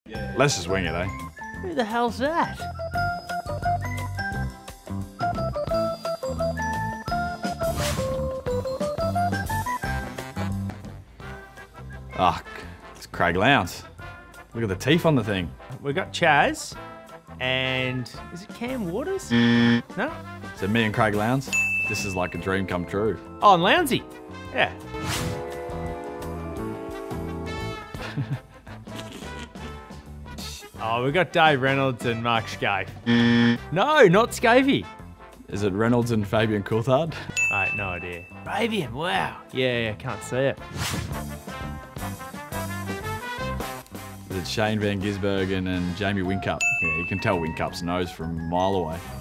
Yeah. Let's just wing it, eh? Who the hell's that? Ah, it's Craig Lowndes. Look at the teeth on the thing. We got Chaz, and is it Cam Waters? No? So me and Craig Lowndes, this is like a dream come true. Oh, and Lounsey. Yeah. Oh, we got Dave Reynolds and Mark Scaife. No, not Scafey. Is it Reynolds and Fabian Coulthard? I have no idea. Fabian, wow. Yeah, can't see it. Is it Shane Van Gisbergen and Jamie Whincup? Yeah, you can tell Whincup's nose from a mile away.